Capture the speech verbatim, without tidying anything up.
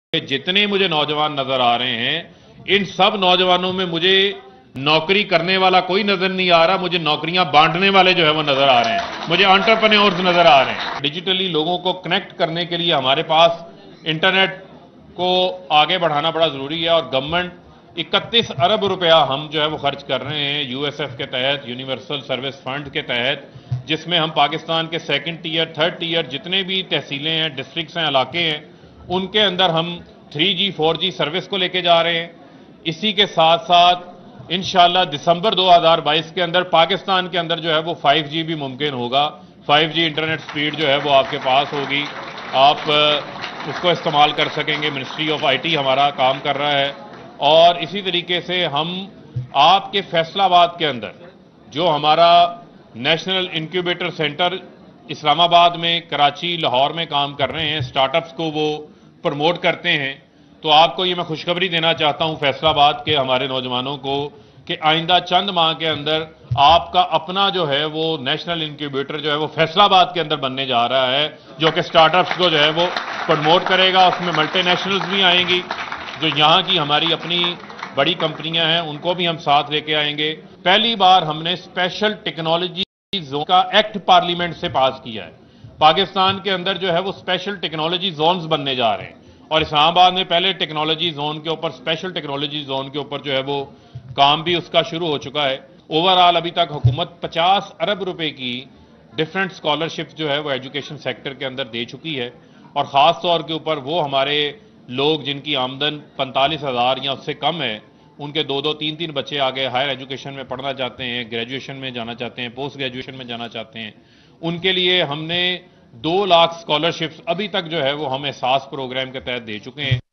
जितने मुझे नौजवान नजर आ रहे हैं, इन सब नौजवानों में मुझे नौकरी करने वाला कोई नजर नहीं आ रहा, मुझे नौकरियां बांटने वाले जो है वो नजर आ रहे हैं, मुझे एंटरप्रेन्योर्स नजर आ रहे हैं। डिजिटली लोगों को कनेक्ट करने के लिए हमारे पास इंटरनेट को आगे बढ़ाना बड़ा जरूरी है और गवर्नमेंट इकतीस अरब रुपया हम जो है वो खर्च कर रहे हैं यूएसएफ के तहत, यूनिवर्सल सर्विस फंड के तहत, जिसमें हम पाकिस्तान के सेकंड टीयर, थर्ड टीयर जितने भी तहसीलें हैं, डिस्ट्रिक्ट्स हैं, इलाके हैं, उनके अंदर हम three G, four G service को लेके जा रहे हैं। इसी के साथ साथ इंशाल्लाह दिसंबर दो हज़ार बाईस के अंदर पाकिस्तान के अंदर जो है वो फाइव जी भी मुमकिन होगा। फाइव जी इंटरनेट स्पीड जो है वो आपके पास होगी, आप उसको इस्तेमाल कर सकेंगे। मिनिस्ट्री ऑफ आईटी हमारा काम कर रहा है और इसी तरीके से हम आपके फैसलाबाद के अंदर जो हमारा नेशनल इंक्यूबेटर सेंटर इस्लामाबाद में, कराची, लाहौर में काम कर रहे हैं, स्टार्टअप्स को वो प्रमोट करते हैं, तो आपको ये मैं खुशखबरी देना चाहता हूं फैसलाबाद के हमारे नौजवानों को कि आइंदा चंद माह के अंदर आपका अपना जो है वो नेशनल इंक्यूबेटर जो है वो फैसलाबाद के अंदर बनने जा रहा है, जो कि स्टार्टअप्स को जो है वो प्रमोट करेगा। उसमें मल्टीनेशनल्स भी आएंगी, जो यहाँ की हमारी अपनी बड़ी कंपनियां हैं उनको भी हम साथ लेके आएंगे। पहली बार हमने स्पेशल टेक्नोलॉजी जोन का एक्ट पार्लियामेंट से पास किया है। पाकिस्तान के अंदर जो है वो स्पेशल टेक्नोलॉजी जोन्स बनने जा रहे हैं और इस्लामाबाद में पहले टेक्नोलॉजी जोन के ऊपर, स्पेशल टेक्नोलॉजी जोन के ऊपर जो है वो काम भी उसका शुरू हो चुका है। ओवरऑल अभी तक हुकूमत पचास अरब रुपए की डिफरेंट स्कॉलरशिप जो है वो एजुकेशन सेक्टर के अंदर दे चुकी है और खास तौर के ऊपर वो हमारे लोग जिनकी आमदन पैंतालीस हजार या उससे कम है, उनके दो दो तीन तीन बच्चे आगे हायर एजुकेशन में पढ़ना चाहते हैं, ग्रेजुएशन में जाना चाहते हैं, पोस्ट ग्रेजुएशन में जाना चाहते हैं, उनके लिए हमने दो लाख स्कॉलरशिप्स अभी तक जो है वो हम एहसास प्रोग्राम के तहत दे चुके हैं।